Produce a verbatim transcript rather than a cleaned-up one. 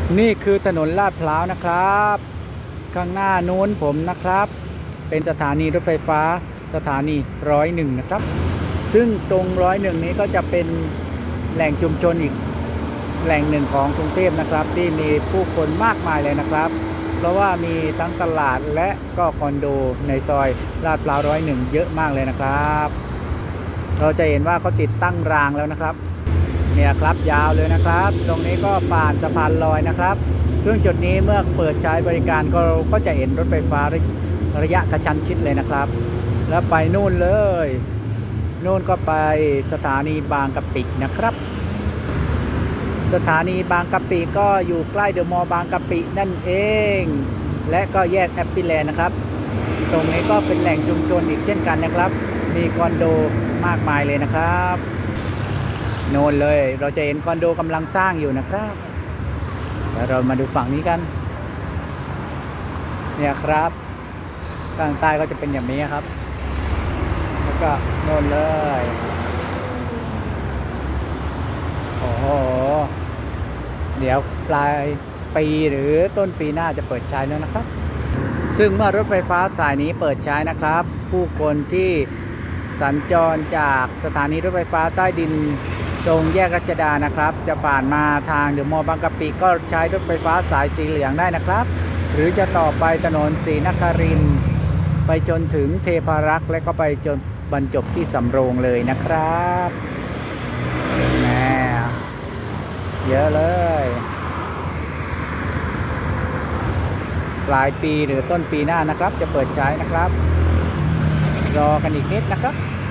นี่คือถนนลาดพร้าวนะครับข้างหน้านู้นผมนะครับเป็นสถานีรถไฟฟ้าสถานีร้อยหนึ่งนะครับซึ่งตรงร้อยหนึ่งนี้ก็จะเป็นแหล่งชุมชนอีกแหล่งหนึ่งของกรุงเทพนะครับที่มีผู้คนมากมายเลยนะครับเพราะว่ามีทั้งตลาดและก็คอนโดในซอยลาดพร้าวร้อยหนึ่งเยอะมากเลยนะครับเราจะเห็นว่าเขาติดตั้งรางแล้วนะครับเนี่ยครับยาวเลยนะครับตรงนี้ก็ผ่านสะพานลอยนะครับซึ่งจุดนี้เมื่อเปิดใช้บริการก็ก็จะเห็นรถไฟฟ้าระยะกระชั้นชิดเลยนะครับแล้วไปนู่นเลยนู่นก็ไปสถานีบางกะปินะครับสถานีบางกะปิก็อยู่ใกล้เดอะมอลล์บางกะปินั่นเองและก็แยกแอปปี้แลนด์นะครับตรงนี้ก็เป็นแหล่งชุมชนอีกเช่นกันนะครับมีคอนโดมากมายเลยนะครับโน่นเลยเราจะเห็นคอนโดกำลังสร้างอยู่นะครับแล้วเรามาดูฝั่งนี้กันเนี่ยครับข้างใต้ก็จะเป็นอย่างนี้ครับแล้วก็โน่นเลยโอ้โหเดี๋ยวปลายปีหรือต้นปีหน้าจะเปิดใช้แล้วนะครับซึ่งเมื่อรถไฟฟ้าสายนี้เปิดใช้นะครับผู้คนที่สัญจรจากสถานีรถไฟฟ้าใต้ดินตรงแยกรัชดานะครับจะผ่านมาทางเดอะมอลล์บางกะปิก็ใช้รถไฟฟ้าสายสีเหลืองได้นะครับหรือจะต่อไปถนนศรีนครินทร์ไปจนถึงเทพารักษ์และก็ไปจนบรรจบที่สำโรงเลยนะครับแหมเยอะเลยปลายปีหรือต้นปีหน้านะครับจะเปิดใช้นะครับรอกันอีกนิดนะครับ